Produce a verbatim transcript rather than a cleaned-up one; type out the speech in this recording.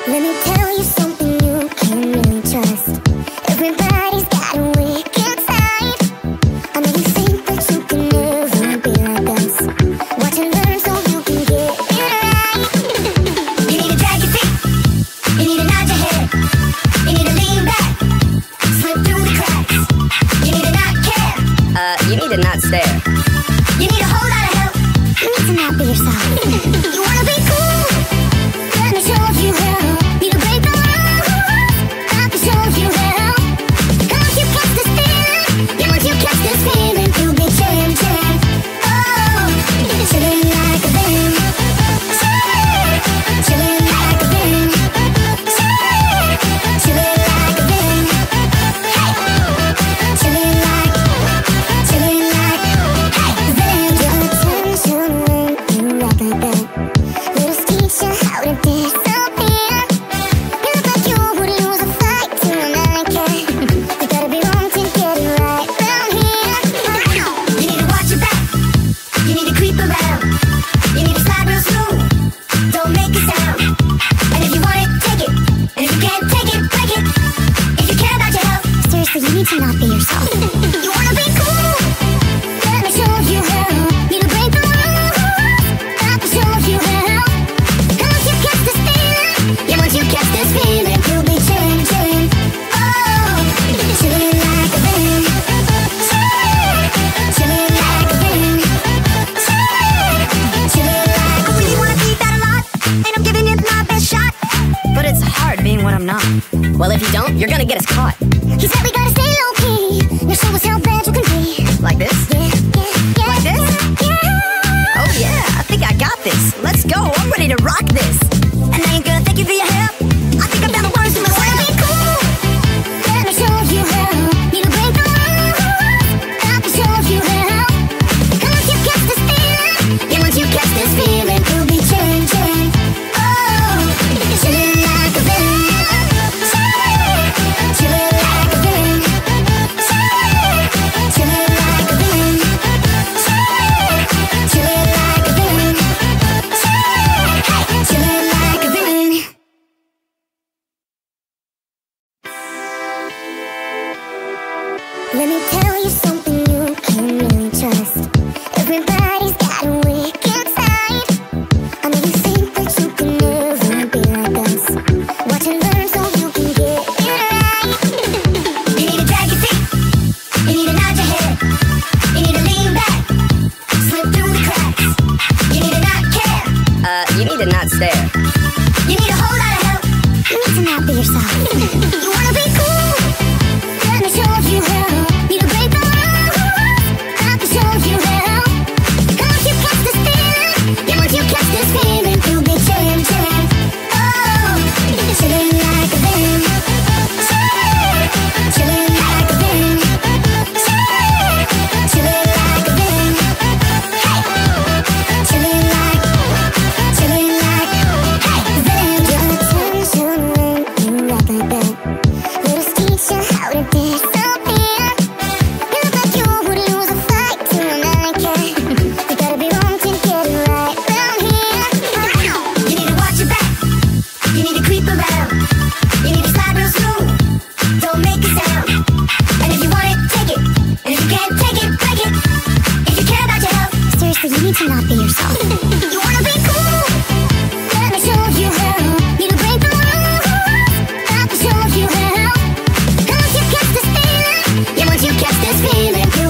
Let me tell you something you can really trust. Everybody's got a wicked side. I know you think that you can never be like us. Watch and learn so you can get it right. You need to drag your feet, you need to nod your head, you need to lean back, slip through the cracks. You need to not care, Uh, you need to not stare. you need a whole lot of help. You need to not be yourself. You wanna be cool? Let me show you how. Need to break the rules. I can show you how. Once you catch this feeling, yeah, once you catch this feeling, you'll be chillin', chillin'. Oh, chillin' like a villain. Chillin' like a villain. Chillin' like a villain. Hey, chillin' like, chillin' like, hey, villain. Your attention when you act like that. Let us teach you how to disappear. You look like you would lose a fight to a Nightcore. You gotta be wrong to get it right round here. You need to watch your back. You need to creep around. You need to slide real smooth. Don't make a sound. And if you want it, take it. And if you can't take it, break it. If you care about your health, seriously, you need to not be yourself. You wanna be cool? Let me show you how. Need to break the rules. I can show you how. Once you catch this feeling, yeah, once you catch this feeling, you'll be chillin', chillin'. Oh, chillin' like a villain. Chillin' like a villain. Chillin' like a I really wanna be that a lot, and I'm giving it my best shot. But it's hard being what I'm not. Well, if you don't, you're gonna get us caught. He said we gotta stay low key. Now show us how bad you can be. Like this? Yeah, yeah, yeah. Like this? Yeah. Oh yeah, I think I got this. Let's go, I'm ready to rock this. And now you're gonna thank you for your help. I think I found the words to Wanna myself. be cool? Let me show you how. Need to break the rules. I can show you how. Once you catch this feeling, yeah, once you catch this feeling, you'll be chillin', chillin'. Oh, chillin' like a villain. Chillin' like a villain. Chillin' like a villain. Chillin' like a villain. Hey, chillin' like a villain. Let me tell you something you can really trust. Everybody's got a wicked side. I know you think that you can never be like us. Watch and learn so you can get it right. You need to drag your feet, you need to nod your head, you need to lean back, slip through the cracks. You need to not care, Uh, you need to not stare. you need a whole lot of help. You need to not be yourself. You wanna be cool? Let me show you how. Need to break the rules. I can show you how. Once you catch this feeling, yeah, once you catch this feeling, you'll be chillin', chillin'. Oh, chillin' like a villain. Chillin' like a villain. Chillin' like a villain. Hey, chillin' like, chillin' like, hey, villain. Your attention when you act like that. Let us teach you how to disappear. You look like you would lose a fight to a Nightcore. You gotta be wrong to get it right round here. You need to watch your back. You need to creep around. You need to slide real smooth. Don't make a sound. And if you want it, take it. And if you can't take it, break it. If you care about your health, seriously, you need to not be yourself. You wanna be cool? Let me show you how. Need to break the rules. I can show you how. Once you catch this feeling, yeah, once you catch this feeling, you